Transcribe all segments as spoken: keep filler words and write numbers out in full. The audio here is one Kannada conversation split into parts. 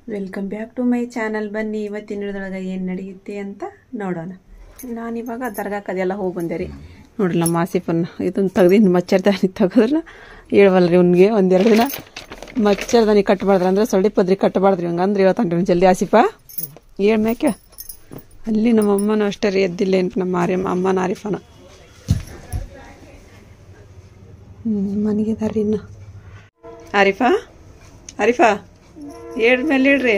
Welcome back to my channel. ಬನ್ನಿ ಇವತ್ತಿನ ಹಿಡಿದೊಳಗೆ ಏನು ನಡೆಯುತ್ತೆ ಅಂತ ನೋಡೋಣ. ನಾನಿವಾಗ ದರ್ಗಾಕ್ಕೆ ಅದೆಲ್ಲ ಹೋಗಿ ಬಂದೆ ರೀ. ನೋಡ್ರಿ ನಮ್ಮ ಆಸಿಫನ್ನ ಇದನ್ನು ತೆಗ್ದಿದ್ದು ಮಚ್ಚರ್ದಾನಿ ತೆಗೆದ್ರೆ ಹೇಳ್ವಲ್ರಿ ಅವ್ನಿಗೆ ಒಂದೆರಡು ದಿನ ಮಚ್ಚರ್ದಾನಿ ಕಟ್ಟಬಾರ್ದ್ರಿ ಅಂದ್ರೆ ಸೊಳ್ಳಿ ಪದ್ರಿ ಕಟ್ಟಬಾರ್ದ್ರಿ ಹಂಗಂದ್ರೆ ಇವತ್ತಂಟ್ರಿ ಜಲ್ದಿ ಆಸಿಫ ಹೇಳ್ಮ್ಯಾಕೆ ಅಲ್ಲಿ ನಮ್ಮ ಅಮ್ಮನೂ ಅಷ್ಟೇ ರೀ ಎದ್ದಿಲ್ಲ ಏನು ನಮ್ಮ ಆರ್ಯಮ್ಮ ಅಮ್ಮನ ಆರಿಫನ ಹ್ಞೂ ಮನೆಗಿದಾರ್ರಿ ಇನ್ನು. ಆರಿಫಾ ಆರಿಫಾ ಏಳ್ ಮೇಲೆ ಇಡ್ರಿ.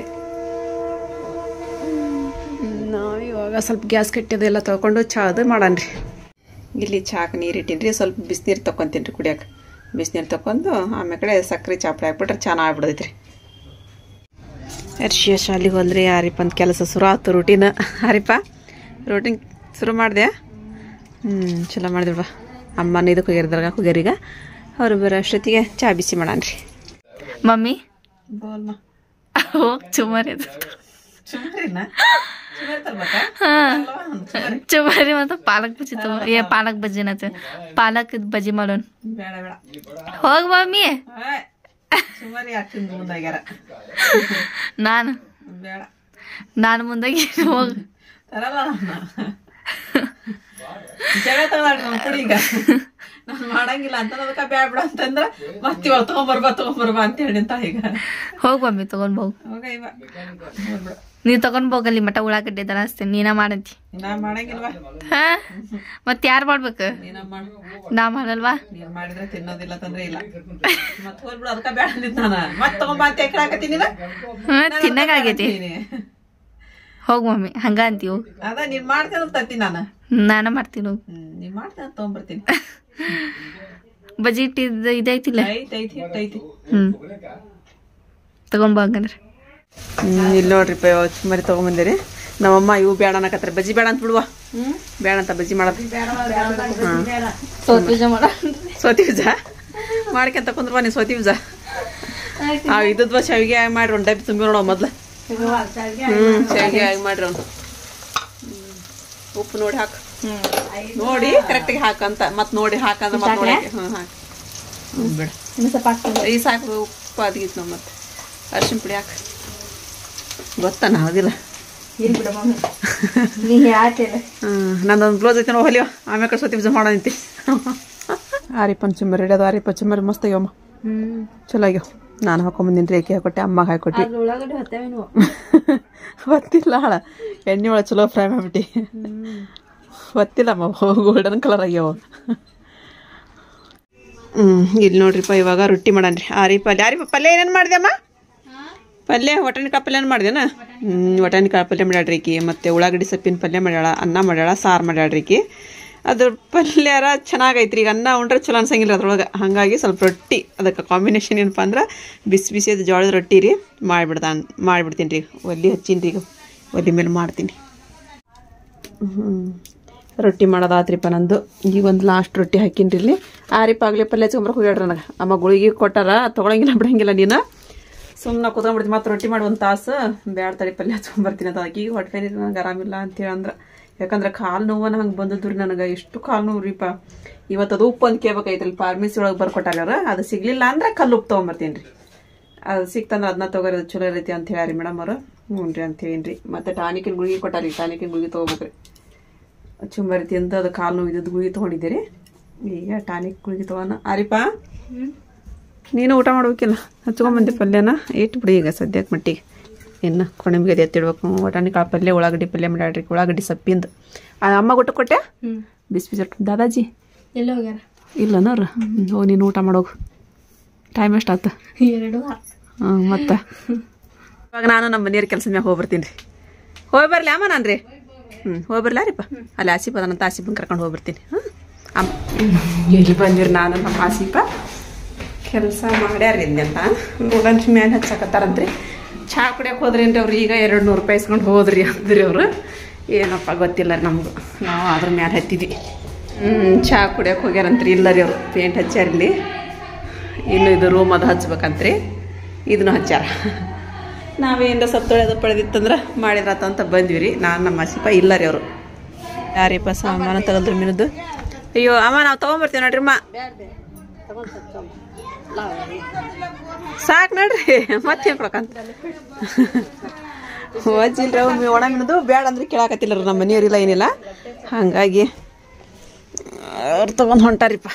ನಾವು ಇವಾಗ ಸ್ವಲ್ಪ ಗ್ಯಾಸ್ ಕಟ್ಟಿದೆಲ್ಲ ತೊಗೊಂಡು ಚಾದು ಮಾಡೋಣ ರೀ. ಇಲ್ಲಿ ಚಾಕ್ ನೀರು ಇಟ್ಟಿನಿ ರೀ, ಸ್ವಲ್ಪ ಬಿಸಿನೀರು ತೊಗೊತೀನಿ ರೀ ಕುಡಿಯೋಕೆ. ಬಿಸಿನೀರು ತೊಗೊಂಡು ಆಮೇಲೆ ಕಡೆ ಸಕ್ಕರೆ ಚಾಪಡಿ ಹಾಕ್ಬಿಟ್ರೆ ಚೆನ್ನಾಗಿ ಆಗ್ಬಿಡೈತೆ ರೀ. ಅರ್ಶಿಯ ಶಾಲೆಗೆ ಹೋದ್ರಿ. ಆರಿಪಂತ ಕೆಲಸ ಶುರು ಆಯ್ತು ರೂಟೀನ್. ಆರಿಪ ರೂಟೀನ್ ಶುರು ಮಾಡಿದೆ. ಹ್ಞೂ ಚಲೋ ಮಾಡಿದ್ರವ. ಅಮ್ಮನ ಇದಕ್ಕೆ ಹೋಗ್ಯಾರ ಹೋಗ್ಯಾರೀಗ. ಅವ್ರು ಬರೋ ಅಷ್ಟೊತ್ತಿಗೆ ಚಾ ಬಿಸಿ ಮಾಡೋಣ ರೀ. ಮಮ್ಮಿ ಬೋಲ್ಮ ಹೋಗಿ ಚುಮರಿ ಚುಮರಿ ಮತ್ತು ಪಾಲಕ್ ಬಜ್ಜಿ ತಗೋ. ಏ ಪಾಲಕ್ ಬಜ್ಜಿನ ಪಾಲಕ್ ಬಜ್ಜಿ ಮಾಡೋಣ. ಹೋಗ್ ಮಮ್ಮಿ. ನಾನು ನಾನು ಮುಂದಾಗಿ ಹೋಗ್ ನಾನು ಮಾಡಂಗಿಲ್ಲ ಅಂತ ಅದಕ್ಕೆ ಬ್ಯಾಡ ಬಿಡ ಅಂತಂದ್ರ ಮತ್ತೆ ಇವಾಗ ತಗೊಂಬರ್ಬಾ ತಗೊಂಬರ್ಬಾ ಅಂತ ಹೇಳಿ ಅಂತ ಈಗ ಹೋಗ್ ಮಮ್ಮಿ ತಗೊಂಡ್ ಹೋಗ್. ನೀವ್ ತಗೊಂಡ್ ಹೋಗಲ್ಲಿ ಮಟ ಉಳ್ಳಾಗಡ್ಡೆ ದನ ಅಷ್ಟೇ ನೀನ ಮಾಡಂತಿ. ನಾ ಮಾಡಂಗಿಲ್ವಾ? ಹಾ ಮತ್ ಯಾರ್ ಮಾಡ್ಬೇಕು? ನಾ ಮಾಡಲ್ವಾ? ನೀನ್ ಮಾಡಿದ್ರೆ ತಿನ್ನೋದಿಲ್ಲ ತಂದ್ರೆ ಇಲ್ಲ. ಮತ್ ಹೋಗ್ಬಿಡು ಅದಕ್ಕ ಬ್ಯಾಡ ಅಂದಿದ್ ನಾನು. ಮತ್ ತಗೊಂಬಾ ಅಂತ ಎಕರಾಕತ್ತೀನಿ. ಹಾ ತಿನ್ನಕ್ ಆಗೈತಿ. ಹೋಗ್ ಮಮ್ಮಿ ಹಂಗ ಅಂತಿ ಹೋಗ್. ಅದ ನೀನ್ ಮಾಡ್ತೇನೆ ತತ್ತಿ ನಾನು. ನಾನ ಮಾಡ್ತೀನಿ ಹೋಗ್. ನೀನ್ ಮಾಡ್ತೇನೆ ತಗೊಂಬರ್ತೀನಿ. ಬಜ್ಜಿ ಇಟ್ಟಿದ್ ಇದೈತಿಲ್ಲ? ಐತಿ ಐತಿ ಐತಿ. ಹ್ಮ್ ತಗೊಂಡ್ ಬಾ ಹಂಗಂದ್ರೆ. ಹ್ಮ್ ಇಲ್ಲಿ ನೋಡ್ರಿ ಮರಿ ತಗೊಂಬಂದಿರಿ. ನಮ್ಮಮ್ಮ ಇವು ಬೇಡ ಅನ್ನಕತ್ತಾರೆ. ಬಜ್ಜಿ ಬೇಡ ಅಂತ ಬಿಡುವ. ಹ್ಮ್ ಬೇಡ ಅಂತ ಬಜ್ಜಿ ಮಾಡೋದು. ಸೋತಿ ಬೀಜ ಮಾಡ ಸೋತಿ ಬೀಜ ಮಾಡ್ಕೊಂತ ಕುಂದ್ರವ ನೀ. ಸೋತಿ ಬೀಜ ಆ ಇದ್ದದ್ವ ಶಾವಿಗೆ ಆಗಿ ಮಾಡ್ರಿ. ಒಂದು ಡಬ್ಬಿ ತುಂಬಿ ನೋಡೋ ಮೊದ್ಲು. ಹ್ಮ್ ಶಾವಿಗೆ ಆಗಿ ಮಾಡ್ರಿ. ಅವ್ನು ಉಪ್ಪು ನೋಡಿ ಹಾಕು. ನೋಡಿ ಕರೆಕ್ಟಾಗಿ ಹಾಕಂತ ಮತ್ ನೋಡಿ ಹಾಕಂದ್ರೆ ಮತ್ತೆ ನೋಡಿ. ಹ್ಮ್ ಹಾಕಿ ಬಿಡ ಈ ಸಾಕು. ಉಪ್ಪು ಅದ್ಗಿತ್ತು ನಾವು ಮತ್ತೆ ಅರ್ಶಿನ ಪುಡಿ ಹಾಕ. ಗೊತ್ತಾನ ಹೌದಿಲ್ಲ? ಹ್ಮ್ ನಂದೊಂದು ಬ್ಲೌಸ್ ಐತೆ ನಾವು ಹೊಲಿಯೋ. ಆಮೇಲೆ ಕಡೆ ಸೋತಿ ಬೀಜ ಮಾಡೋ ನಿಂತಿ. ಆರಿಪನ್ ಚುಮ್ಮರಿ ರೆಡಿ ಅದು. ಆರಿಪ ಚುಮ್ಮರಿ ಮಸ್ತ್ ಆಗ್ಯಾವಮ್ಮ. ಚಲೋ ಆಗ್ಯಾವ. ನಾನು ಹಾಕೊಂಬಂದಿನಿ ರೇಖೆ ಹಾಕೊಟ್ಟೆ. ಅಮ್ಮಗೆ ಹಾಕೊಟ್ಟಿ. ಗೊತ್ತಿಲ್ಲ ಹಾಳ ಎಣ್ಣೆ ಒಳಗೆ ಚಲೋ ಫ್ರೈ ಮಾಡ್ಬಿಟ್ಟು. ಗೊತ್ತಿಲ್ಲಮ್ಮ ಗೋಲ್ಡನ್ ಕಲರ್ ಆಗ್ಯಾವ. ಹ್ಞೂ ಇಲ್ಲಿ ನೋಡ್ರಿಪ್ಪ ಇವಾಗ ರೊಟ್ಟಿ ಮಾಡನ್ರಿ. ಆರಿಪ ಆರಿಪ ಪಲ್ಯ ಏನೇನು ಮಾಡಿದೆ ಅಮ್ಮ? ಪಲ್ಯ ಒಟಣಿಕಾಯಿ ಪಲ್ಯ ಮಾಡ್ದೇನ? ಹ್ಞೂ ಒಟಣಿಕಾಯಿ ಪಲ್ಯ ಮಾಡ್ಯಾಡ್ರಿಕಿ. ಮತ್ತು ಉಳ್ಳಾಗಡ್ಡಿ ಸೊಪ್ಪಿನ ಪಲ್ಯ ಮಾಡ್ಯಾಳ. ಅನ್ನ ಮಾಡ್ಯಾಳ. ಸಾರು ಮಾಡ್ಯಾಡ್ರಿಕಿ. ಅದ್ರ ಪಲ್ಯಾರ ಚೆನ್ನಾಗೈತ್ರಿ. ಈಗ ಅನ್ನ ಉಂಡ್ರೆ ಚಲೋ ಅನ್ಸಂಗಿಲ್ಲ ಅದ್ರೊಳಗೆ. ಹಾಗಾಗಿ ಸ್ವಲ್ಪ ರೊಟ್ಟಿ ಅದಕ್ಕೆ ಕಾಂಬಿನೇಷನ್ ಏನಪ್ಪ ಅಂದ್ರೆ ಬಿಸಿ ಬಿಸಿ ಅದು ಜೋಳದ ರೊಟ್ಟಿ ರೀ ಮಾಡಿಬಿಡ್ತಾನೆ ಮಾಡಿಬಿಡ್ತೀನಿ ರೀ. ಒಲ್ಲಿ ಹಚ್ಚೀನಿ ರೀ. ಈಗ ಒಲ್ಲಿ ಮೇಲೆ ಮಾಡ್ತೀನಿ. ಹ್ಞೂ ರೊಟ್ಟಿ ಮಾಡೋದಾತ್ರಿಪ್ಪ ನಂದು. ಈಗ ಒಂದು ಲಾಸ್ಟ್ ರೊಟ್ಟಿ ಹಾಕಿನಿ ರೀ ಇಲ್ಲಿ. ಆರಿಪ ಆಗಲಿ ಪಲ್ಯ ಹಚ್ಕೊಂಬರಕ್ಕೆ ಹೋಗ್ಯಾಡ್ರಿ ನನಗೆ. ಅಮ್ಮ ಗುಳಿಗೆ ಕೊಟ್ಟಾರ ತೊಗೊಳಂಗಿಲ್ಲ ಬಿಡಂಗಿಲ್ಲ ನೀನು. ಸುಮ್ಮನೆ ಕೂತ್ಕೊಂಡ್ಬಿಡ್ತೀನಿ. ಮತ್ತೆ ರೊಟ್ಟಿ ಮಾಡಿ ಒಂದು ತಾಸು ಬ್ಯಾಡ ತಡಿ ಪಲ್ಯ ಹಚ್ಕೊಂಬರ್ತೀನಿ ಅಂತ. ಈಗ ಹೊಟ್ಟೆ ನನಗೆ ಆರಾಮಿಲ್ಲ ಅಂತೇಳಿ ಅಂದ್ರೆ ಯಾಕಂದ್ರೆ ಕಾಲು ನೋವನ್ನ ಹಂಗೆ ಬಂದದ್ದು ರೀ ನನಗೆ. ಎಷ್ಟು ಕಾಲು ನೋವು ರೀಪ. ಇವತ್ತು ಅದು ಉಪ್ಪು ಅಂತ ಕೇಳ್ಬೇಕೈತಲ್ಲ. ಫಾರ್ಮಸಿ ಒಳಗೆ ಬರ್ಕೊಟ್ಟಾರ ಅವ್ರು. ಅದು ಸಿಗ್ಲಿಲ್ಲ ಅಂದ್ರೆ ಕಲ್ಲು ಉಪ್ಪು ತೊಗೊಂಬರ್ತೀನಿ ರೀ. ಅದು ಸಿಕ್ತಂದ್ರೆ ಅದನ್ನ ತೊಗೊರೋದು ಚಲೋ ಇರೈತಿ ಅಂತ ಹೇಳಿ ಮೇಡಮ್ ಅವರು. ಹ್ಞೂ ರೀ ಅಂತ ಹೇಳಿ ರೀ. ಮತ್ತು ಟಾನಿಕಿನ ಗುಳಿಗೆ ಕೊಟ್ಟಾರಿ. ಟಾನಿಕಿನ ಗುಳಿಗೆ ತೊಗೋಬೇಕ್ರಿ. ಚುಂಬರಿ ತಿಂದು ಅದು ಕಾಲು ನೋವು ಇದ್ದದ್ದು ಗುಳಿಗೆ ತೊಗೊಂಡಿದ್ದೀರಿ. ಈಗ ಟಾನಿಕ್ ಗುಳಿಗೆ ತೊಗೋಣ. ಆರಿಪಾ ನೀನು ಊಟ ಮಾಡ್ಬೇಕಿಲ್ಲ? ಹಚ್ಕೊಂಬಂದೆ ಪಲ್ಯನ ಇಟ್ಬಿಡಿ ಈಗ ಸದ್ಯಕ್ಕೆ ಮಟ್ಟಿಗೆ. ಇನ್ನು ಕೊಣಂಬಿಗೆ ಅದು ಎತ್ತಿಡ್ಬೇಕು. ಒಟಾಣಿಕಾಳು ಪಲ್ಯ ಉಳ್ಳಾಗಡ್ಡಿ ಪಲ್ಯ ಮಾಡ್ಯಾಡ್ರಿ. ಉಳ್ಳಾಗಡ್ಡಿ ಸೊಪ್ಪಿಂದು ಅಮ್ಮ ಊಟ ಕೊಟ್ಟೆ. ಬಿಸಿ ಬಿಸಿ ದಾದಾಜಿ ಎಲ್ಲ ಹೋಗ್ಯಾರ ಇಲ್ಲನವ್ರು. ಹೋಗಿ ನೀನು ಊಟ ಮಾಡೋಗು. ಟೈಮ್ ಎಷ್ಟು ಆತ? ಎರಡು. ಹಾಂ ಮತ್ತೆ ಇವಾಗ ನಾನು ನಮ್ಮ ಮನೆಯವ್ರ ಕೆಲಸ ಮ್ಯಾಗ ಹೋಗಿ ಬರ್ತೀನಿ ರೀ. ಹೋಗಿ ಬರಲಿ ಅಮ್ಮ ನಾನು ರೀ. ಹ್ಞೂ ಹೋಗಿ ಬರಲಾರಿಪ್ಪ. ಅಲ್ಲಿ ಆಸಿಪ ಅದಂತ ಆಸಿಪನ್ ಕರ್ಕೊಂಡು ಹೋಗ್ಬರ್ತೀನಿ. ಹಾಂ ಅಮ್ಮ ಎಲ್ಲಿ ಬಂದಿರಿ ನಾನು ನಮ್ಮ ಆಸಿಪ ಕೆಲಸ ಮಾಡ್ಯಾರ ಅಂತ ನೋಡಂತ ಮ್ಯಾಲೆ ಹಚ್ಚಾಕತ್ತಾರಂತ್ರಿ. ಚಹಾ ಕುಡಿಯೋಕೆ ಹೋದ್ರೇನ್ರಿ ಅವ್ರು. ಈಗ ಎರಡು ನೂರು ರೂಪಾಯಿ ಇಸ್ಕೊಂಡು ಹೋದ್ರಿ ಅಂದ್ರಿ ಅವರು. ಏನಪ್ಪ ಗೊತ್ತಿಲ್ಲ ರೀ ನಮ್ಗೆ. ನಾವು ಅದ್ರ ಮ್ಯಾಲೆ ಹತ್ತಿದ್ವಿ. ಹ್ಞೂ ಚಹಾ ಕುಡಿಯೋಕೆ ಹೋಗ್ಯಾರಂತ್ರಿ. ಇಲ್ಲ ರೀ ಅವರು ಪೇಂಟ್ ಹಚ್ಚಾರಿಲ್ಲಿ. ಇನ್ನು ಇದು ರೂಮ್ ಅದು ಹಚ್ಬೇಕಂತ್ರಿ. ಇದನ್ನು ಹಚ್ಚಾರ. ನಾವೇನಾರ ಸತ್ತೊಳೆದು ಪಳೆದಿತ್ತಂದ್ರೆ ಮಾಡಿದ್ರಾತ ಅಂತ ಬಂದ್ವಿ ರೀ. ನಾನು ನಮ್ಮ ಆಸಿಪ ಇಲ್ಲ ರೀ ಅವರು. ಯಾರಿಪ್ಪ ಸಾಮಾನು ತಗಲ್ರಿ ಮೀನದ್ದು. ಅಯ್ಯೋ ಅಮ್ಮ ನಾವು ತೊಗೊಂಬರ್ತೀವಿ ನೋಡ್ರಿ ಅಮ್ಮ. ಸಾಕು ನೋಡ್ರಿ ಮತ್ತೇನು ಕೊಡಕಂತ ಅಜ್ಜಿಲ್ರಿ ಅವ್ರು ಒಣ ಮೀನದು ಬೇಡ ಅಂದ್ರೆ ಕೇಳಾಕತ್ತಿಲ್ಲ ನಮ್ಮ ಮನೆಯವ್ರಿಲ್ಲ ಏನಿಲ್ಲ ಹಾಗಾಗಿ ಅವ್ರು ತೊಗೊಂಡು ಹೊಂಟಾರಿಪ್ಪ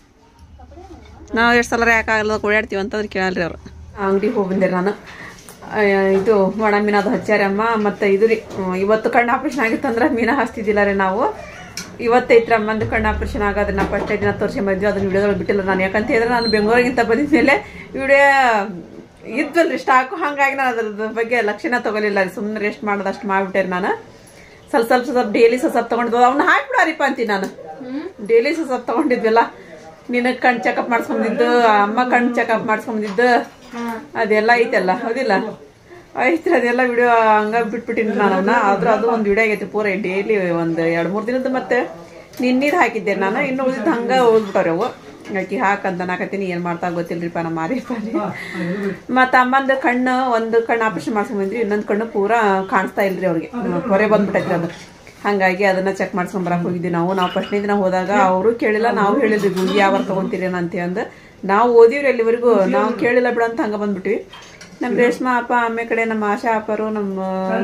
ನಾವು ಎಷ್ಟು ಸಲ ಯಾಕಾಗಲ್ಲ ಓಡಾಡ್ತೀವಿ ಅಂತಂದ್ರೆ ಕೇಳಲ್ರಿ ಅವ್ರು ಅಂಗಡಿಗೆ ಹೋಗಿ ಬಂದೆ ನಾನು ಇದು ಒಣ ಮೀನು ಅದು ಹಚ್ಚಾರಿ ಅಮ್ಮ ಮತ್ತು ಇದು ರೀ ಇವತ್ತು ಕಣ್ಣು ಆಪ್ರೇಷನ್ ಆಗಿತ್ತಂದ್ರೆ ಮೀನು ಹಚ್ತಿದ್ದಿಲ್ಲ ರೀ ನಾವು ಇವತ್ತೈತ್ರ ಅಮ್ಮಂದು ಕಣ್ಣು ಆಪ್ರೇಷನ್ ಆಗೋದು ನಾ ಫಸ್ಟ್ ದಿನ ತೋರಿಸಿ ಬಂದ್ವಿ ಅದನ್ನ ವಿಡಿಯೋದೊಳಗೆ ಬಿಟ್ಟಿಲ್ಲ ನಾನು ಯಾಕಂತ ಹೇಳಿದ್ರೆ ನಾನು ಬೆಂಗಳೂರಿಗಿಂತ ಬಂದಿದ ಮೇಲೆ ವಿಡಿಯೋ ಇದ್ವಲ್ರಿ ಸ್ಟಾಕು ಹಾಗಾಗಿ ನಾನು ಅದ್ರದ್ದು ಬಗ್ಗೆ ಲಕ್ಷಣ ತಗೊಲಿಲ್ಲ ರೀ ಸುಮ್ಮನೆ ರೆಸ್ಟ್ ಮಾಡೋದು ಅಷ್ಟು ಮಾಡಿಬಿಟ್ಟೆ ನಾನು ಸ್ವಲ್ಪ ಸ್ವಲ್ಪ ಸ್ವಲ್ಪ ಡೈಲಿ ಸ್ವಲ್ಪ ಸ್ವಲ್ಪ ತೊಗೊಂಡಿದ್ವು ಅವ್ನ ಹಾಕ್ಬಿಡಾರಿಪ್ಪ ಅಂತೀನಿ ನಾನು ಡೈಲಿ ಸ್ವಲ್ಪ ಸ್ವಲ್ಪ ತೊಗೊಂಡಿದ್ವಲ್ಲ ನಿನಗೆ ಕಣ್ಣು ಚೆಕಪ್ ಮಾಡಿಸ್ಕೊಂಡಿದ್ದು ಅಮ್ಮ ಕಣ್ಣು ಚೆಕಪ್ ಮಾಡಿಸ್ಕೊಂಡಿದ್ದು ಅದೆಲ್ಲ ಐತಲ್ಲ ಹೌದಿಲ್ಲ ಐತ್ರಿ ಅದೆಲ್ಲ ವಿಡಿಯೋ ಹಂಗಾಗಿ ಬಿಟ್ಬಿಟ್ಟಿನಿ ನಾನು ಅವನ್ನ ಆದ್ರೂ ಅದು ಒಂದು ವಿಡಿಯೋ ಆಗೈತಿ ಪೂರ ಡೈಲಿ ಒಂದು ಎರಡು ಮೂರು ದಿನದ್ದು ಮತ್ತೆ ನಿನ್ನಿದು ಹಾಕಿದ್ದೆ ನಾನು ಇನ್ನು ಉಳಿದಿದ್ದು ಹಂಗೆ ಓದ್ಬಿಟ್ಟವ್ರಿ ಅವು ಆಕಿ ಹಾಕಂತ ನಾಕತ್ತೀನಿ ಏನು ಮಾಡ್ತಾ ಗೊತ್ತಿಲ್ರಿಪ್ಪ ನಮ್ಮ ಮಾರಿಪ್ಪ ಮತ್ತು ಅಮ್ಮಂದು ಕಣ್ಣು ಒಂದು ಕಣ್ಣು ಆಪರೇಷನ್ ಮಾಡ್ಸ್ಕೊಂಡ್ಬಂದ್ರಿ ಇನ್ನೊಂದು ಕಣ್ಣು ಪೂರಾ ಕಾಣಿಸ್ತಾ ಇಲ್ರಿ ಅವ್ರಿಗೆ ಹೊರೆ ಬಂದ್ಬಿಟ್ಟೈತ್ರಿ ಅದು ಹಾಗಾಗಿ ಅದನ್ನ ಚೆಕ್ ಮಾಡ್ಸ್ಕೊಂಡ್ ಬರಕ್ ಹೋಗಿದ್ವಿ ನಾವು ನಾವು ಫಸ್ಟ್ನೇ ದಿನ ಹೋದಾಗ ಅವರು ಕೇಳಿಲ್ಲ ನಾವು ಹೇಳಿದ್ವಿ ಗುಂಡಿ ಯಾವ ತಗೊಂತೀರೇನ ಅಂತ ಅಂದು ನಾವು ಓದಿವ್ರಿ ಅಲ್ಲಿವರೆಗೂ ನಾವು ಕೇಳಿಲ್ಲ ಬಿಡ ಅಂತ ಹಂಗ ಬಂದ್ಬಿಟ್ವಿ ನಮ್ಮ ರೇಷ್ಮಾ ಅಪ್ಪ ಆಮೆ ಕಡೆ ನಮ್ಮ ಆಶಾ ಅಪ್ಪರು ನಮ್ಮ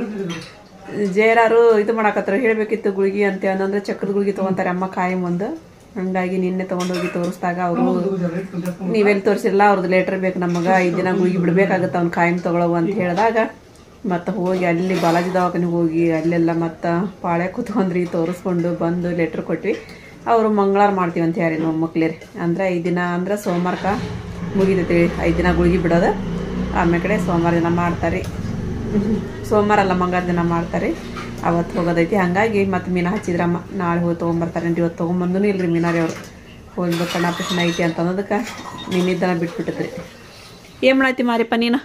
ಜೇರಾರು ಇದು ಮಾಡಾಕತ್ರ ಹೇಳ್ಬೇಕಿತ್ತು ಗುಳಿಗೆ ಅಂತ ಅಂದ್ರೆ ಚಕ್ರದ ಗುಳಿಗೆ ತಗೊಂತಾರೆ ಅಮ್ಮ ಕಾಯಂ ಒಂದು ಹಂಗಾಗಿ ನಿನ್ನೆ ತಗೊಂಡೋಗಿ ತೋರಿಸಿದಾಗ ಅವರು ನೀವೆಲ್ಲಿ ತೋರಿಸಿರಲ್ಲ ಅವ್ರದ್ದು ಲೆಟರ್ ಬೇಕು ನಮಗ ಐದು ದಿನ ಗುಳಿಗೆ ಬಿಡ್ಬೇಕಾಗತ್ತ ಅವ್ನ ಕಾಯಂ ತಗೊಳವು ಅಂತ ಹೇಳಿದಾಗ ಮತ್ತು ಹೋಗಿ ಅಲ್ಲಿ ಬಾಲಾಜಿ ದವಾಖಾನೆಗೆ ಹೋಗಿ ಅಲ್ಲೆಲ್ಲ ಮತ್ತು ಪಾಳೆ ಕೂತ್ಕೊಂಡ್ರಿ ತೋರಿಸ್ಕೊಂಡು ಬಂದು ಲೆಟ್ರ್ ಕೊಟ್ವಿ ಅವರು ಮಂಗಳವಾರ ಮಾಡ್ತೀವಿ ಅಂತ ಯಾರಿ ನಮ್ಮ ಮಕ್ಳೇ ರೀ ಅಂದ್ರೆ ಐದು ದಿನ ಅಂದ್ರೆ ಸೋಮವಾರಕ್ಕೆ ಮುಗಿತೈತಿ ಐದು ದಿನ ಗುಳಿಗೆ ಬಿಡೋದು ಆಮೇಲೆ ಕಡೆ ಸೋಮವಾರ ದಿನ ಮಾಡ್ತಾರೆ ಸೋಮವಾರ ಅಲ್ಲ ಮಂಗಳವಾರ ದಿನ ಮಾಡ್ತಾರೆ ಅವತ್ತು ಹೋಗೋದೈತಿ ಹಾಗಾಗಿ ಮತ್ತು ಮೀನು ಹಚ್ಚಿದ್ರಮ್ಮ ನಾಳೆ ಹೋಗಿ ತೊಗೊಂಬರ್ತಾರೆ ಇವತ್ತು ತೊಗೊಂಬಂದೂ ಇಲ್ರಿ ಮೀನಾರಿ ಅವರು ಹೋಗಿ ಕಣ್ಣು ಆಪರೇಷನ್ ಐತಿ ಅಂತ ಅನ್ನೋದಕ್ಕೆ ಮೀನಿದ್ದನ ಬಿಟ್ಬಿಟ್ಟದ್ರಿ ಏನು ಮಾಡೈತಿ ಮಾರಿಪ್ಪ ನೀನು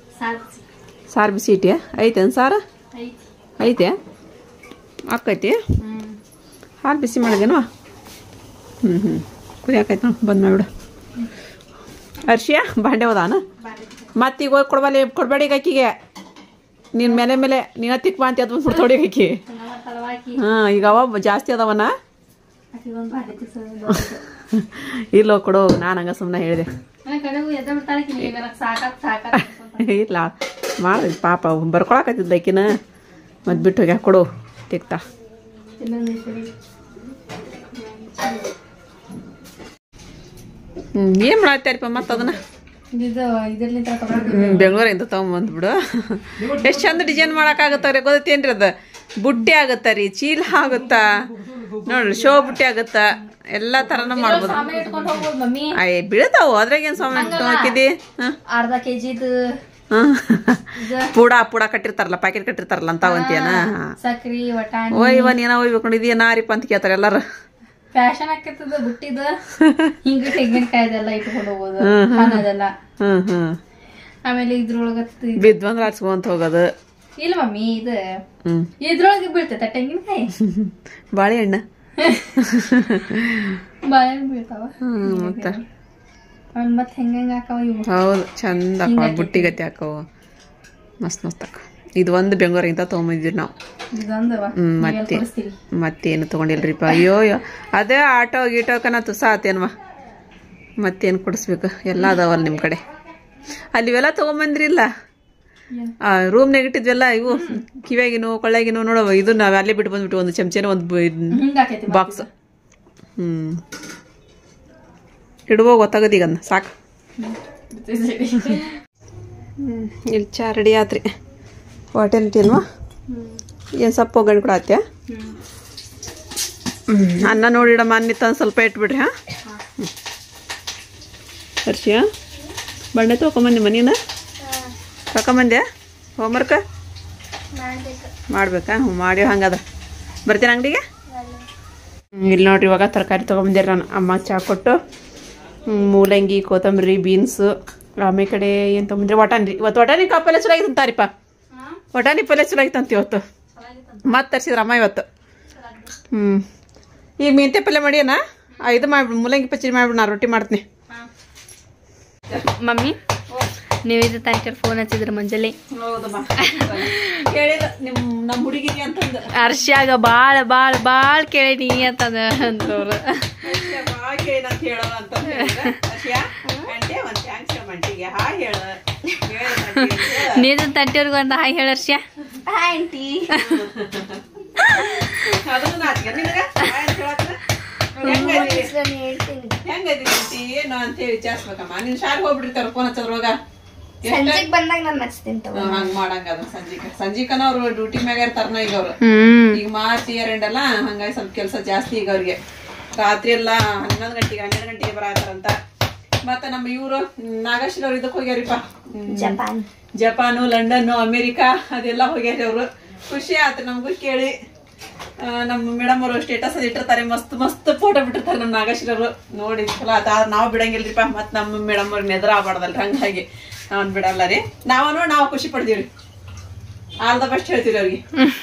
ಸಾರು ಬಿಸಿ ಇಟ್ಟಿಯ ಐತೇನು ಸಾರು ಐತೆ ಅಕ್ಕೈತಿ ಹಾಲು ಬಿಸಿ ಮಾಡಿದೇನವ ಹ್ಞೂ ಹ್ಞೂ ಕುದಿಯಾಕೈತೆ ನೋಡಿ ಬಂದು ಮಾಡಿಬಿಡು ಅರ್ಶಿಯ ಬಾಂಡೆ ಹೋದಾನ ಮತ್ತೀಗ ಹೋಗಿ ಕೊಡ್ಬಲ್ಲಿ ಕೊಡ್ಬೇಡಿ ಅಕ್ಕಿಗೆ ನಿನ್ನ ಮೇಲೆ ಮೇಲೆ ನೀನು ತಿಕ್ ಬಾ ಅಂತ ಅದು ಒಂದು ತೊಡಿ ಅಕ್ಕಿ ಹಾಂ ಈಗ ಅವ ಜಾಸ್ತಿ ಅದಾವನ ಇಲ್ಲೋ ಕೊಡು ನಾನು ಹಂಗೆ ಸುಮ್ಮನೆ ಹೇಳಿದೆ ಇಲ್ಲ ಮಾಡಿ ಪಾಪ ಬರ್ಕೊಳಕತ್ತಿದ್ದ ಆಕಿನ ಮತ್ತು ಬಿಟ್ಟು ಹೋಗ್ಯಾ ಕೊಡು ತಿಕ್ತಾ ಹ್ಞೂ ಏನು ಮಾಡತ್ತಾರಿಪ್ಪ ಮತ್ತು ಅದನ್ನ ಹ್ಞೂ ಬೆಂಗಳೂರಿಂದ ತೊಗೊಂಬಂದ್ಬಿಡು ಎಷ್ಟು ಚಂದ ಡಿಸೈನ್ ಮಾಡೋಕ್ಕಾಗತ್ತವ್ರಿ ಗೊತ್ತೇನ್ರಿ ಅದು ಬುಟ್ಟಿ ಆಗುತ್ತಾ ರೀ ಚೀಲ ಆಗುತ್ತಾ ನೋಡ್ರಿ ಶೋ ಬುಟ್ಟಿ ಆಗುತ್ತಾ ಎಲ್ಲಾ ತರನು ಮಾಡ್ಬೋದು ಅಯ್ಯ ಬೀಳ್ತಾವು ಅದ್ರಾಗೇನು ಸಾಮಾನು ಹಾಕಿದಿ ಅರ್ಧ ಕೆಜಿದು ಪೂಡ ಪೂಡ ಕಟ್ಟಿರ್ತಾರಲ್ಲ ಪ್ಯಾಕೆಟ್ ಕಟ್ಟಿರ್ತಾರಲ್ಲ ಅಂತಾವಂತೀಯನ ಸಕ್ರಿ ವಟಾಣಿ ಓ ಇವ ನೀನ ಹೋಗ್ಬೇಕೊಂಡಿದೀಯ ನಾರಿಪ್ಪ ಅಂತ ಕೇಳ್ತಾರೆ ಎಲ್ಲಾರು ಫ್ಯಾಷನ್ ಆಕೈತದ ಬುಟ್ಟಿದ ಹಿಂಗ ತೆಂಗಿನಕಾಯ್ದೆಲ್ಲ ಇಟ್ಕೊಂಡು ಹೋಗೋದು ಅನ್ನೋದೆಲ್ಲ ಹ್ಮ್ ಹ್ಮ್ ಆಮೇಲೆ ಇದ್ರೊಳಗ ಬಿದ್ವಂದ್ರ ಹಚ್ಕೊಂತ ಹೋಗೋದು ಇಲ್ಲ ಮಮ್ಮಿ ಇದು ಇದ್ರೊಳಗೆ ಬೀಳ್ತೈತ ತೆಂಗಿನಕಾಯಿ ಬಾಳೆಹಣ್ಣ ಬಾಳೆಹಣ್ಣು ಬೀಳ್ತಾವ ಹ್ಮ್ ಮತ್ತ ಮತ್ ಹೆಂಗ ಹಾಕವ ಇವು ಹೌದು ಚಂದ ಹಾಕವ ಬುಟ್ಟಿಗತಿ ಹಾಕವ ಮಸ್ತ್ ಮಸ್ತ್ ಹಾಕ ಇದು ಒಂದು ಬೆಂಗಳೂರಿಂದ ತೊಗೊಂಬಂದಿದ್ವಿ ನಾವು ಹ್ಮ್ ಮತ್ತೆ ಮತ್ತೇನು ತಗೊಂಡಿಲ್ರಿಪ್ಪ ಅಯ್ಯೋ ಅದೇ ಆಟೋ ಗೀಟೋಕನ ತುಸ ಆತೇನ್ವ ಮತ್ತೇನು ಕೊಡಿಸ್ಬೇಕು ಎಲ್ಲ ಅದಾವಲ್ಲ ನಿಮ್ಮ ಕಡೆ ಅಲ್ಲಿ ಇವೆಲ್ಲ ತೊಗೊಂಬಂದ್ರಿಲ್ಲ ರೂಮ್ನಾಗ ಇಟ್ಟಿದ್ವೆಲ್ಲ ಇವು ಕಿವ್ಯಾಗಿನೋ ಕೊಳ್ಳಾಗಿನೋ ನೋಡವ ಇದು ನಾವು ಅಲ್ಲೇ ಬಿಟ್ಟು ಬಂದ್ಬಿಟ್ಟು ಒಂದು ಚಮಚೆನ ಒಂದು ಬಾಕ್ಸ್ ಹ್ಮ್ ಇಡುವ ಗೊತ್ತಾಗದ ಈಗ ಸಾಕು ಹ್ಮ್ ಇಲ್ಲಿ ಚಾ ರೆಡಿ ಆತ್ರಿ ವಾಟರ್ ಇಟ್ಟಿಲ್ವಾ ಏನು ಸೊಪ್ಪು ಒಗ್ಗರಣೆ ಕೂಡ ಆತ್ಯಾ ಹ್ಞೂ ಅನ್ನ ನೋಡಿಡಮ್ಮ ಅನ್ನಿತ್ತ ಸ್ವಲ್ಪ ಇಟ್ಬಿಡ್ರಿ ಹಾಂ ಹರ್ಷಿಯ ಬಣ್ಣೆ ತೊಗೊಂಬಂದಿ ಮನೀನ ಕರ್ಕೊಂಬಂದೆ ಹೋಮ್ವರ್ಕ ಮಾಡ್ಬೇಕಾ ಹ್ಞೂ ಮಾಡಿ ಹಂಗದ ಬರ್ತೀನಿ ಅಂಗಡಿಗೆ ಇಲ್ಲಿ ನೋಡ್ರಿ ಇವಾಗ ತರಕಾರಿ ತೊಗೊಂಬಂದಿರಿ ನಾನು ಅಮ್ಮ ಚಾ ಕೊಟ್ಟು ಮೂಲಂಗಿ ಕೊತ್ತಂಬರಿ ಬೀನ್ಸು ಆಮೇಲೆ ಕಡೆ ಏನು ತೊಗೊಂಬಂದ್ರಿ ವಟಾಣಿ ಇವತ್ತು ವಟಾಣಿ ಕಾಪೆಲ್ಲ ಚಲೋ ಆಗಿತ್ತು ಅಂತಾರಿಪ್ಪ ವಟಾಣಿ ಪಲ್ಯ ಚಲೋ ಆಗಿತ್ತಂತ ಇವತ್ತು ಮತ್ತೆ ತರಿಸಿದ್ರಮ್ಮ ಇವತ್ತು ಹ್ಞೂ ಈಗ ಮೆಂತ್ಯ ಪಲ್ಯ ಮಾಡಿಯನ ಇದು ಮಾಡ್ಬಿಡು ಮೂಲಂಗಿ ಪಚ್ಚಡಿ ಮಾಡ್ಬಿಡು ನಾ ರೊಟ್ಟಿ ಮಾಡ್ತೀನಿ ಮಮ್ಮಿ ನೀವಿದು ತಾಂಕರ್ ಫೋನ್ ಹಚ್ಚಿದ್ರ ಮುಂಜಾನೆ ನಮ್ಮ ಹುಡುಗಿಗೆ ಅಂತಂದು ಹರ್ಷಾಗ ಭಾಳ ಭಾಳ ಭಾಳ ಕೇಳಿ ಅಂತಂದ ಅಂತವ್ರು ಭಾಳ ಕೇಳಿ ಅಂತ ಹೇಳೋ ಅಂತ ಅವ್ರಿಗೆ ಹಾಯ್ ಹೇಳ ನೀನು ತಟ್ಟಿಯವ್ರಿಗೆ ಒಂದು ಹಾಯ್ ಹೇಳರ್ಷ ಆಂಟಿ ಅದನ್ನು ನಾಚಿಕೆ ನಿನಗ ಹೆಂಗೈತಿ ಏನು ಅಂತ ಹೇಳಿ ವಿಚಾರಿಸ್ಬೇಕಮ್ಮ ನೀನ್ ಶಾಲೆಗೆ ಹೋಗ್ಬಿಟ್ಟಿರ್ತಾರ ಫೋನ್ ಹಚ್ಚದ್ರೊಳಗ ಸಂಜೆಗ್ ಬಂದಾಗ ನಾನ್ ಹಚ್ತೀನಿ ಹಂಗ ಮಾಡಂಗ ಅದ ಸಂಜಿಕ ಸಂಜಿಕನ ಅವ್ರು ಡ್ಯೂಟಿ ಮ್ಯಾಗ ಇರ್ತಾರನ ಈಗ ಅವ್ರು ಈಗ ಮಾರ್ಚ್ ಇಯರ್ ಎಂಡ್ ಅಲ್ಲ ಹಂಗಾಗಿ ಸ್ವಲ್ಪ ಕೆಲಸ ಜಾಸ್ತಿ ಈಗ ಅವ್ರಿಗೆ ರಾತ್ರಿ ಎಲ್ಲಾ ಹನ್ನೊಂದ್ ಗಂಟೆಗೆ ಹನ್ನೆರಡು ಗಂಟೆಗೆ ಬರತಾರಂತ ಮತ್ತ ನಮ್ಮ ಇವ್ರು ನಾಗೇಶ್ವರ ಅವ್ರು ಇದಕ್ ಹೋಗ್ಯಾರಿಪ್ಪ ಜಪಾನ್ ಜಪಾನು ಲಂಡನ್ ಅಮೇರಿಕಾ ಅದೆಲ್ಲಾ ಹೋಗ್ಯಾರಿ ಅವ್ರು ಖುಷಿ ಆಯ್ತು ನಮಗೂ ಕೇಳಿ ನಮ್ಮ ಮೇಡಮ್ ಅವರು ಸ್ಟೇಟಸ್ ಅದ್ ಇಟ್ಟಿರ್ತಾರೆ ಮಸ್ತ್ ಮಸ್ತ್ ಫೋಟೋ ಬಿಟ್ಟಿರ್ತಾರೆ ನಮ್ ನಾಗೇಶ್ವರರು ನೋಡಿ ಚಲೋ ಆತ ನಾವ್ ಬಿಡಂಗಿಲ್ರಿಪ್ಪ ಮತ್ ನಮ್ಮ ಮೇಡಮ್ ಅವ್ರ ನೆದ್ರ ಆಗ್ಬಾರ್ದಲ್ರಿ ಹಂಗಾಗಿ ನಾವ್ ಬಿಡಲ್ಲ ರೀ ನಾವ ನೋಡಿ ನಾವ್ ಖುಷಿ ಪಡ್ತೀವ್ರಿ ಆಲ್ ದ ಬೆಸ್ಟ್ ಹೇಳ್ತೀವಿ ಅವ್ರಿಗೆ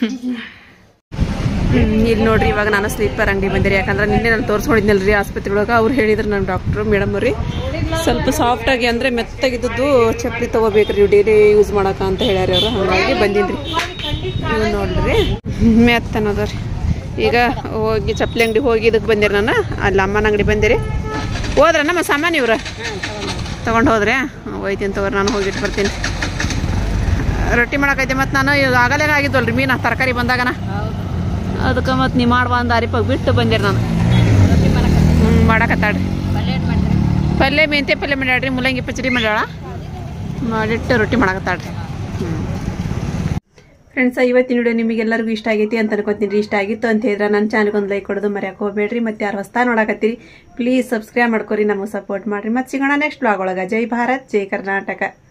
ಇಲ್ಲಿ ನೋಡ್ರಿ ಇವಾಗ ನಾನು ಸ್ಲೀಪರ್ ಅಂಗಡಿ ಬಂದಿರಿ ಯಾಕಂದ್ರೆ ನಿನ್ನೆ ನಾನು ತೋರಿಸ್ಕೊಂಡಿದ್ನಲ್ರಿ ಆಸ್ಪತ್ರೆ ಒಳಗೆ ಅವ್ರು ಹೇಳಿದ್ರು ನನ್ನ ಡಾಕ್ಟ್ರು ಮೇಡಮ್ ಅವ್ರಿ ಸ್ವಲ್ಪ ಸಾಫ್ಟ್ ಆಗಿ ಅಂದ್ರೆ ಮೆತ್ತಾಗಿದ್ದು ಚಪ್ಪಲಿ ತಗೋಬೇಕ್ರಿ ಡೈಲಿ ಯೂಸ್ ಮಾಡಕ ಅಂತ ಹೇಳ್ಯಾರ ಅವ್ರು ಹಂಗಾಗಿ ಬಂದಿನ್ರಿ ನೀವು ನೋಡ್ರಿ ಮೆತ್ತ ಅನ್ನೋದ್ರಿ ಈಗ ಹೋಗಿ ಚಪ್ಪಲಿ ಅಂಗಡಿ ಹೋಗಿ ಇದಕ್ಕೆ ಬಂದಿರಿ ನಾನು ಅಲ್ಲಿ ಅಮ್ಮನ ಅಂಗಡಿ ಬಂದಿರಿ ಹೋದ್ರ ನಮ್ಮ ಸಾಮಾನು ಇವ್ರ ತಗೊಂಡು ಹೋದ್ರೆ ಒಯ್ತೀನಿ ತಗೋರಿ ನಾನು ಹೋಗಿಟ್ಟು ಬರ್ತೀನಿ ರೊಟ್ಟಿ ಮಾಡಕೈತೆ ಮತ್ತು ನಾನು ಆಗಲೇ ಆಗಿದ್ವಲ್ರಿ ಮೀನು ತರಕಾರಿ ಬಂದಾಗನ ಅದಕ್ಕೆ ಮತ್ತು ನೀವು ಮಾಡುವ ಒಂದು ಅರಿಪಾಗ ಬಿಟ್ಟು ಬಂದಿರಿ ನಾನು ಹ್ಞೂ ಮಾಡಕತ್ತಾಡ್ರಿ ಪಲ್ಯ ಮೆಂತೆ ಪಲ್ಯ ಮಾಡ್ಯಾಡ್ರಿ ಮುಲ್ಲಂಗಿ ಪಚಡಿ ಮಾಡ್ಯಾಳ ಮಾಡಿಟ್ಟು ರೊಟ್ಟಿ ಮಾಡಕತ್ತಾಡ್ರಿ ಹ್ಞೂ ಫ್ರೆಂಡ್ಸ್ ಇವತ್ತಿನ ವಿಡಿಯೋ ನಿಮಗೆಲ್ಲರಿಗೂ ಇಷ್ಟ ಆಗೈತಿ ಅಂತ ಅನ್ಕೋತೀನಿ ಇಷ್ಟ ಆಗಿತ್ತು ಅಂತ ಹೇಳಿದ್ರೆ ನನ್ನ ಚಾನಲ್ಗೆ ಒಂದು ಲೈಕ್ ಕೊಡೋದು ಮರ್ಯಾಕೆ ಹೋಗ್ಬೇಡ್ರಿ ಮತ್ತೆ ಯಾರು ಹೊಸ್ತಾ ನೋಡಕತ್ತೀರಿ ಪ್ಲೀಸ್ ಸಬ್ಸ್ಕ್ರೈಬ್ ಮಾಡ್ಕೊರಿ ನಮಗೆ ಸಪೋರ್ಟ್ ಮಾಡಿರಿ ಮತ್ತೆ ಸಿಗೋಣ ನೆಕ್ಸ್ಟ್ ಬ್ಲಾಗ್ ಒಳಗೆ ಜೈ ಭಾರತ್ ಜೈ ಕರ್ನಾಟಕ.